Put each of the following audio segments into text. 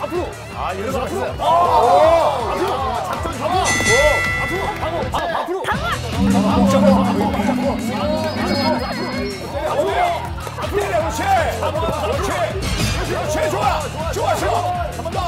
앞으로. 아, 이런 거 앞으로. 앞으로. 작전 잡아. 앞으로. 앞으로. 앞으로. 그렇지. 그렇지. 좋아. 좋아. 한 번 더.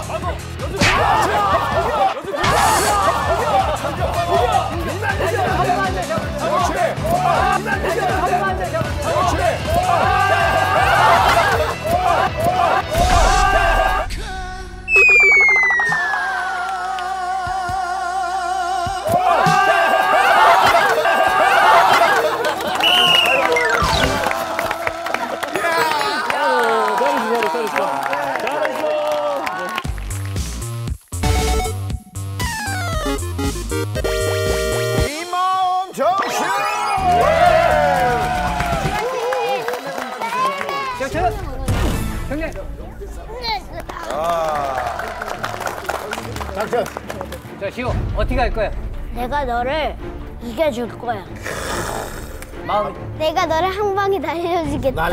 자, 시호, 어떻게 할 거야? 내가 너를 이겨줄 거야. 마음. 내가 너를 한 방에 날려주겠다.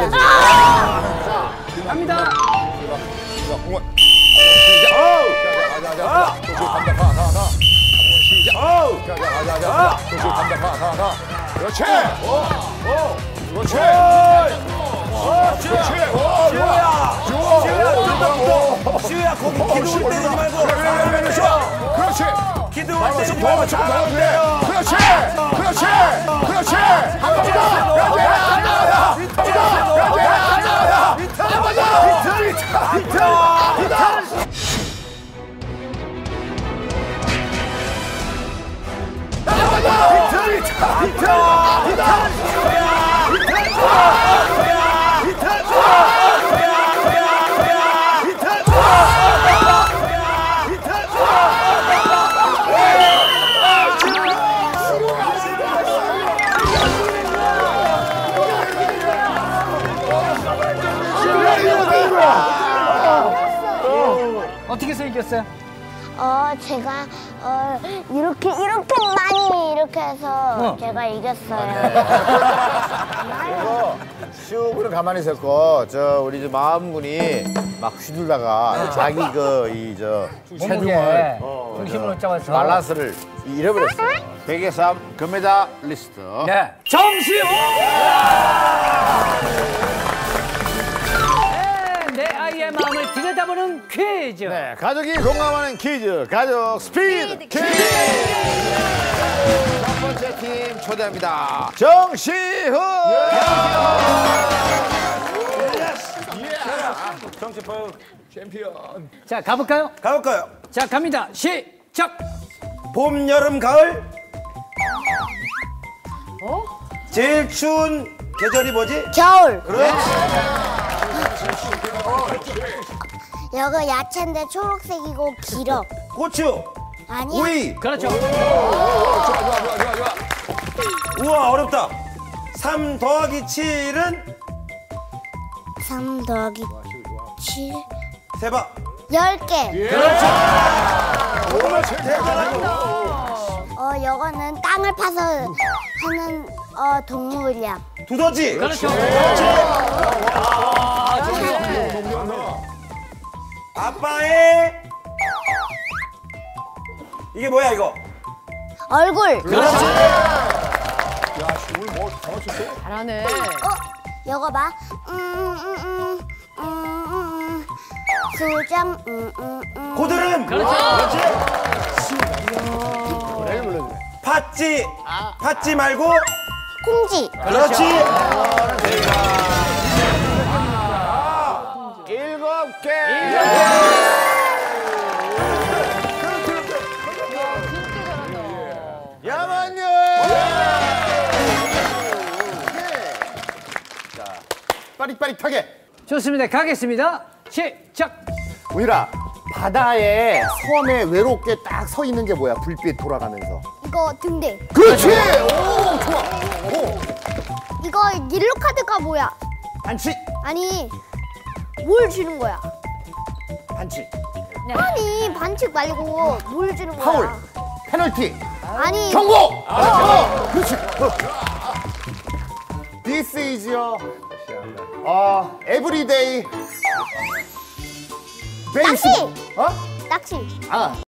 갑니다. 그렇지. 그렇지. 시우야, 거기 기둥을 때리지 말고. 그렇지. 기둥을 때리지 말고. 그렇지. 어떻게 해서 이겼어요? 제가 이렇게 많이 이렇게 해서 제가 이겼어요. 그래서 시우군은 가만히 있었고 우리 마음군이 막 휘둘다가 자기 체중을 중심을 못 잡아서 밸런스를 잃어버렸어요. 베개3 금메달 리스트. 네, 정시호! 내 아이의 마음을 들여다보는 퀴즈. 네, 가족이 공감하는 퀴즈, 가족 스피드 퀴즈. 첫 번째 팀 초대합니다. 정시훈. 정치포 챔피언. 자, 가볼까요? 가볼까요? 자, 갑니다. 시작. 봄, 여름, 가을. 제일 추운 계절이 뭐지? 겨울. 그렇지. 여기 야채인데 초록색이고 길어. 고추. 아니야? 오이. 그렇죠. 우와, 어렵다. 3 더하기 7은 3 더하기 7. 세봐. 10개. 그렇죠. 이거는 땅을 파서 하는 동물이야. 두더지. 그렇죠. 아빠의 이게 뭐야 이거? 얼굴. 그렇지. 잘하네. 이거 봐. 수정. 고드름. 그렇지. 팥쥐. 팥쥐 말고. 콩쥐. 그렇지. 7개. 야만요. 자, 빠릿빠릿하게. 좋습니다. 가겠습니다. 시작. 우희라, 바다에 섬에 외롭게 딱 서 있는 게 뭐야? 불빛 돌아가면서. 이거 등대. 그렇지. 오, 좋아. 오. 이거 옐로 카드가 뭐야? 반칙. 아니 뭘 주는 거야? 반칙. 아니 반칙 말고 뭘 주는 거야? 파울. 페널티. 아니 경고. 그렇지. This is your everyday 낚시! 어? 낚시. 아